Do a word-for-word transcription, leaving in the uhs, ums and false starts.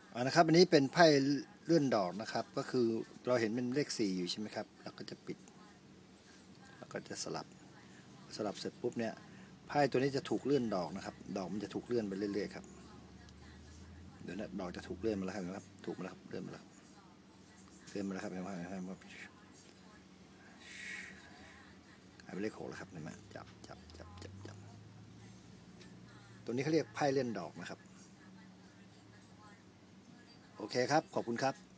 อ่านะครับอันนี้เป็นไพ่เลื่อนดอกนะครับก็คือเราเห็นเป็นเลขสี่อยู่ใช่ไหมครับเราก็จะปิดแล้วก็จะสลับสลับเสร็จปุ๊บเนี่ยไพ่ตัวนี้จะถูกเลื่อนดอกนะครับดอกมันจะถูกเลื่อนไปเรื่อยๆครับเดี๋ยวนะดอกจะถูกเลื่อนมาแล้วครับถูกมาแล้วครับเลื่อนมาแล้วเลื่อนมาแล้วครับเห็นไหมเห็นไหมหายไปเลขหกแล้วครับเห็นไหมจับจับจับจับจับตัวนี้เขาเรียกไพ่เลื่อนดอกนะครับโอเคครับขอบคุณครับ